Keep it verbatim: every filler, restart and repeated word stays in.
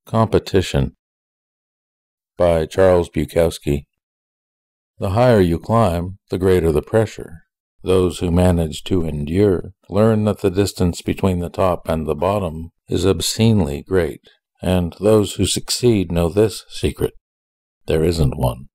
Competition by Charles Bukowski. The higher you climb, the greater the pressure. Those who manage to endure learn that the distance between the top and the bottom is obscenely great, and those who succeed know this secret: there isn't one.